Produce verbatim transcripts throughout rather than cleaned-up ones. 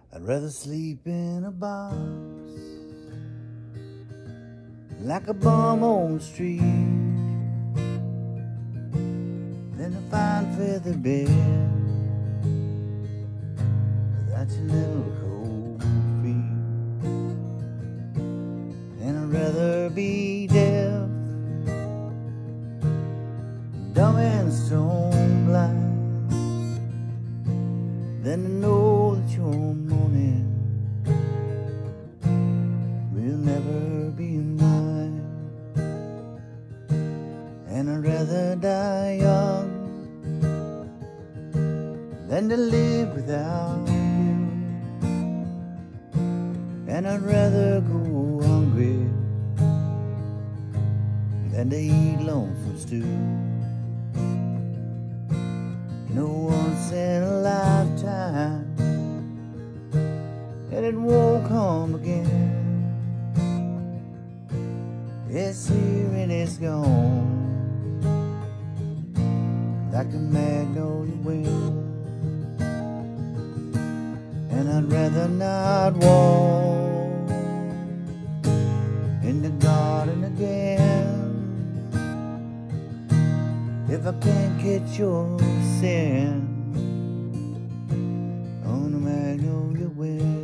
I'd rather sleep in a box like a bum on the street than a fine feather bed without your little cold feet. And I'd rather be deaf, dumb and stone blind than to know that you're mourning will never be mine. And I'd rather die young than to live without you. And I'd rather go hungry than to eat lonesome stew. You know, once in a lifetime, and it won't come again. It's here and it's gone, like a magnolia wind. And I'd rather not walk in the garden again if I can't catch your scent on the magnolia wind.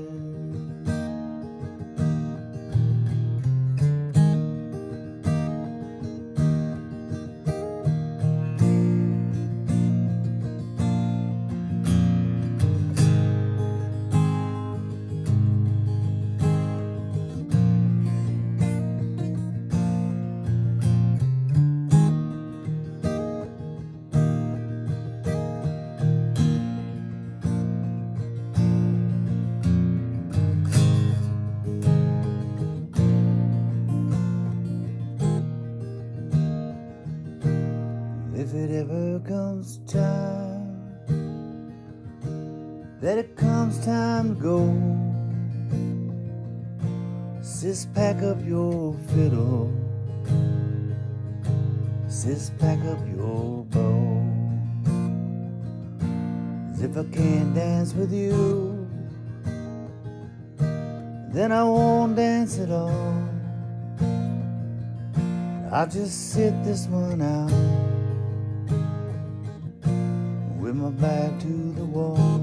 If it ever comes time that it comes time to go, sis, pack up your fiddle, sis, pack up your bow. 'Cause if I can't dance with you, then I won't dance at all. I'll just sit this one out with my back to the wall.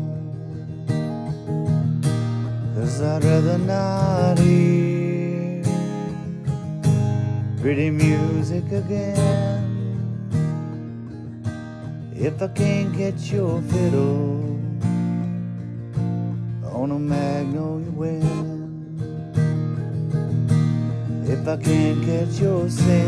'Cause I'd rather not hear pretty music again if I can't get your fiddle on a magnolia wind. If I can't catch your scent